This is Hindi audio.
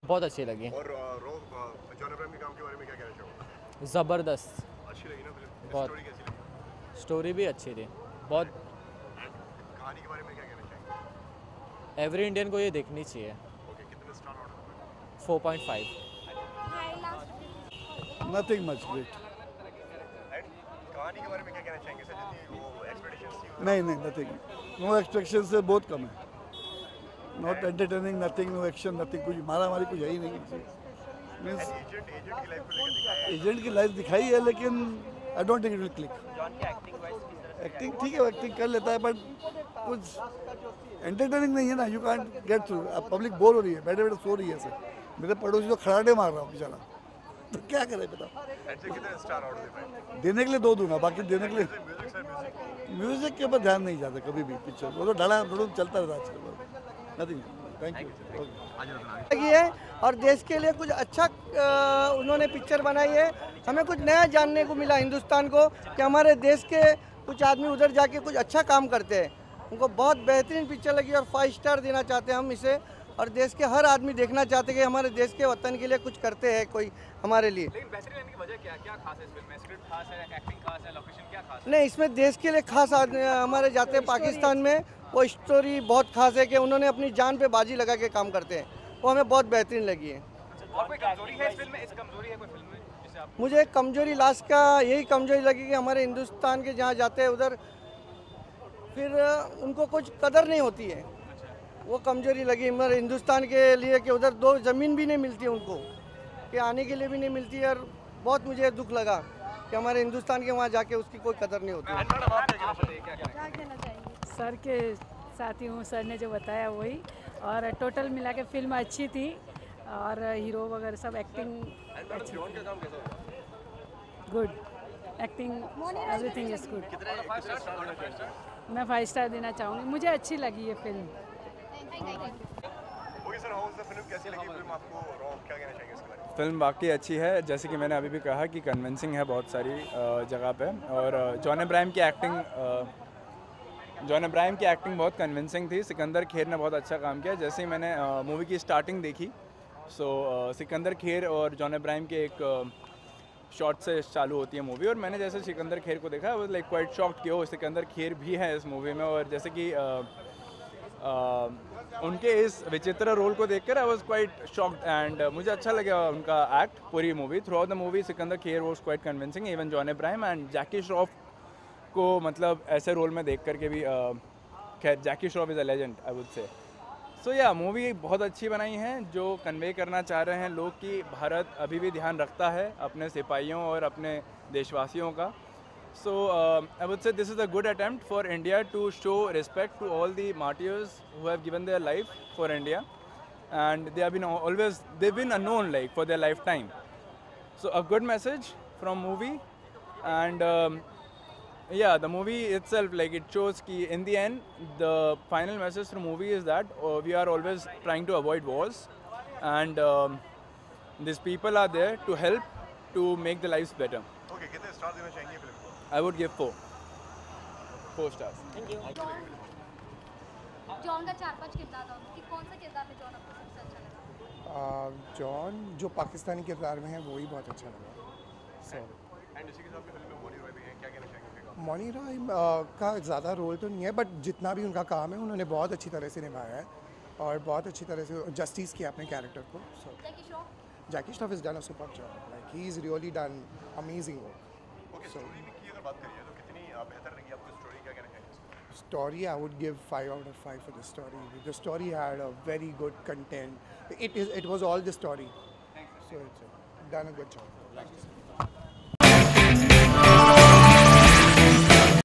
बहुत अच्छी लगी। और जॉन अब्राहम के काम के बारे में क्या कहना चाहोगे? ज़बरदस्त, अच्छी लगी ना फिल्म? बहुत। स्टोरी कैसी लगी? स्टोरी भी अच्छी थी बहुत। कहानी के बारे में क्या कहना चाहेंगे? एवरी इंडियन को ये देखनी चाहिए। ओके, कितने star order? 4.5। Nothing much great. कहानी के बारे में क्या कहना चाहेंगे सर? जितनी वो एक्सपेक्टेशंस थी नहीं नहीं, नथिंग, नो एक्सपेक्टेशन से बहुत कम है। Not entertaining, nothing, no action, nothing, कुछ मारा मारी कुछ है ही नहीं। मीन्स एजेंट की लाइफ को लेकर दिखाया है। एजेंट की लाइफ दिखाई है, लेकिन I don't think it will click. Acting ठीक है, एक्टिंग कर लेता है, बट कुछ एंटरटेनिंग नहीं है ना। You can't get through. अब पब्लिक बोर हो रही है, बैठे बैठे सो रही है सर। मेरे पड़ोसी तो खड़ाटे मार रहा हूँ बेचारा, तो क्या करे बताओ। ऐसे कितने स्टार ऑर्डर दे पाए? देने के लिए 2 दूंगा, बाकी देने के लिए म्यूजिक सर, म्यूजिक म्यूजिक के ऊपर ध्यान नहीं जाता कभी भी। पिक्चर वो तो ढड़ा ढुड़ुम चलता रहता है आजकल। Nothing, thank you. लगी है और देश के लिए कुछ अच्छा उन्होंने पिक्चर बनाई है। हमें कुछ नया जानने को मिला हिंदुस्तान को, कि हमारे देश के कुछ आदमी उधर जाके कुछ अच्छा काम करते हैं। उनको बहुत बेहतरीन पिक्चर लगी और 5 स्टार देना चाहते हैं हम इसे। और देश के हर आदमी देखना चाहते हैं कि हमारे देश के वतन के लिए कुछ करते हैं कोई हमारे लिए। लेकिन बेहतरीन रहने की वजह क्या खास है इस फिल्म में? स्क्रिप्ट खास है, एक्टिंग खास है, लोकेशन क्या खास है? नहीं, इसमें देश के लिए खास आदमी हमारे जाते हैं पाकिस्तान में, वो स्टोरी बहुत खास है कि उन्होंने अपनी जान पे बाजी लगा के काम करते हैं, वो हमें बहुत बेहतरीन लगी है। और कोई कमजोरी है इस फिल्म में? इस कमजोरी है कोई फिल्म में जिसे आप? मुझे कमजोरी लास्ट का यही कमजोरी लगी कि हमारे हिंदुस्तान के जहाँ जाते हैं उधर फिर उनको कुछ कदर नहीं होती है। वो कमजोरी लगी हमारे हिंदुस्तान के लिए कि उधर 2 ज़मीन भी नहीं मिलती उनको, कि आने के लिए भी नहीं मिलती। और बहुत मुझे दुख लगा कि हमारे हिंदुस्तान के वहाँ जाके उसकी कोई कदर नहीं होती। सर के साथ ही हूँ, सर ने जो बताया वही। और टोटल मिला के फिल्म अच्छी थी और हीरो वगैरह सब एक्टिंग अच्छी, good acting, everything is good. मैं 5 स्टार देना चाहूँगी, मुझे अच्छी लगी ये फिल्म। Okay sir, how was the film? कैसी लगी फिल्म आपको? और क्या कहना चाहेंगे इसके बारे में? फिल्म वाकई अच्छी है, जैसे कि मैंने अभी भी कहा कि कन्विंसिंग है बहुत सारी जगह पे। और जॉन अब्राहम की एक्टिंग बहुत कन्विंसिंग थी। सिकंदर खेर ने बहुत अच्छा काम किया। जैसे ही मैंने मूवी की स्टार्टिंग देखी, सिकंदर खेर और जॉन अब्राहम के एक शॉट से चालू होती है मूवी। और मैंने जैसे सिकंदर खेर को देखा, वो लाइक क्वाइट शॉक्ड कि ओ सिकंदर खेर भी है इस मूवी में। और जैसे कि उनके इस विचित्र रोल को देखकर I was quite shocked and मुझे अच्छा लगा उनका एक्ट पूरी movie. Throughout the movie Sikandar Kher was quite convincing. Even John Abraham and Jackie Shroff को मतलब ऐसे रोल में देख करके भी खैर Jackie Shroff is a legend I would say. So या मूवी बहुत अच्छी बनाई है, जो कन्वे करना चाह रहे हैं लोग कि भारत अभी भी ध्यान रखता है अपने सिपाहियों और अपने देशवासियों का। So I would say this is a good attempt for India to show respect to all the martyrs who have given their life for India, and they've been unknown like for their lifetime. So a good message from movie, and yeah, the movie itself like it shows ki in the end the final message from movie is that we are always trying to avoid wars, and these people are there to help to make the lives better. Okay, कितने स्टार देना चाहेंगे फिल्म को? I would give 4 stars. John का 4-5 किरदार था, कि कौन सा किरदार में जॉन आपको सबसे अच्छा लगा? जॉन जो पाकिस्तानी किरदार में है वही बहुत अच्छा लगा। सो एंड इसी के साथ फिल्म में मौनी रॉय भी है, क्या कहना चाहेंगे? मौनी रॉय का ज़्यादा रोल तो नहीं है, बट जितना भी उनका काम है उन्होंने बहुत अच्छी तरह से निभाया है और बहुत अच्छी तरह से जस्टिस किया अपने कैरेक्टर को। So Jackie Shroff is done a super job, like he is really done amazing work. Okay, story की अगर बात करिए तो कितनी बेहतर लगी आपको स्टोरी? क्या कहना चाहेंगे? Story, I would give 5 out of 5 for the story. The story had a very good content. It was all the story. So it's done a good job.